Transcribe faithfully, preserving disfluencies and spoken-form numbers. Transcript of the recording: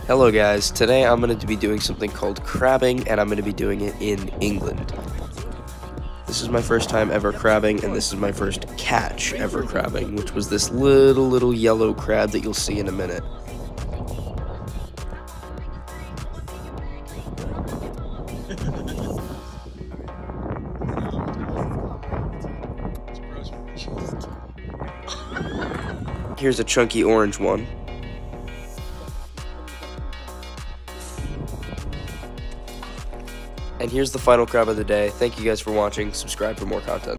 Hello guys, today I'm going to be doing something called crabbing, and I'm going to be doing it in England. This is my first time ever crabbing, and this is my first catch ever crabbing, which was this little, little yellow crab that you'll see in a minute. Here's a chunky orange one. And here's the final crab of the day. Thank you guys for watching. Subscribe for more content.